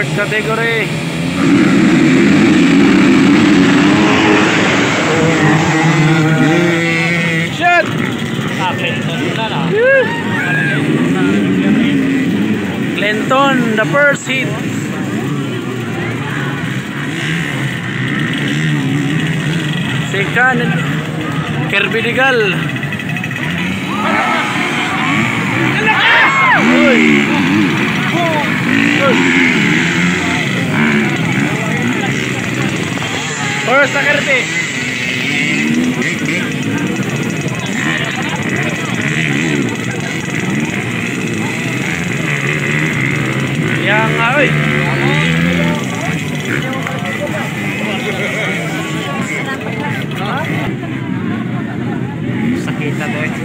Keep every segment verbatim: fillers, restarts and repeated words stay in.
Third category. Shit! Clinton, the first hit. Second, Kirby Digal. First, Kirby. Yang ay. Sakit na doon.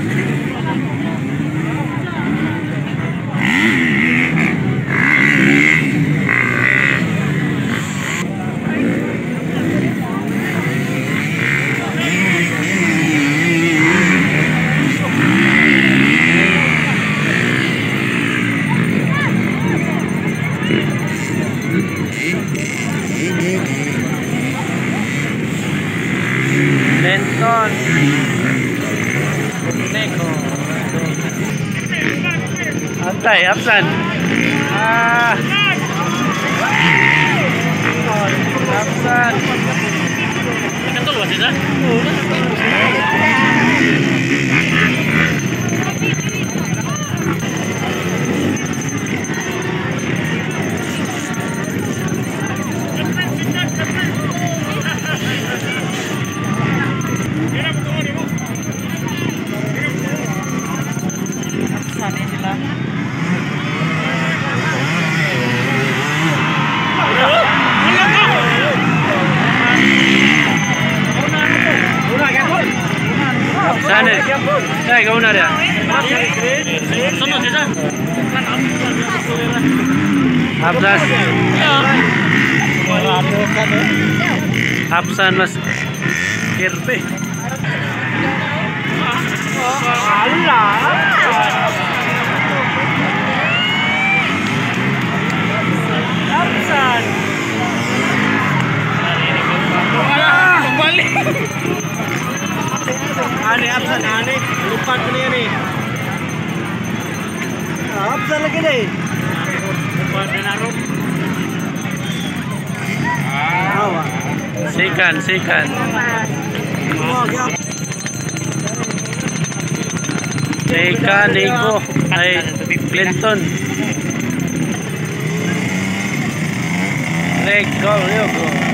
Lenton Neko Antay, Absan Ah Absan Kantul ba sila? Sana sila. Sana. Saya kau nak dia. Sana sila. Absan. Absan mas Kirby. Allah. Absan. Kembali. Aneh Absan aneh. Lupa ni ni. Absan lagi ni. Lupa naruh. Sikan, sikan. Teka, Nico, ay Clinton. Nico, Nico.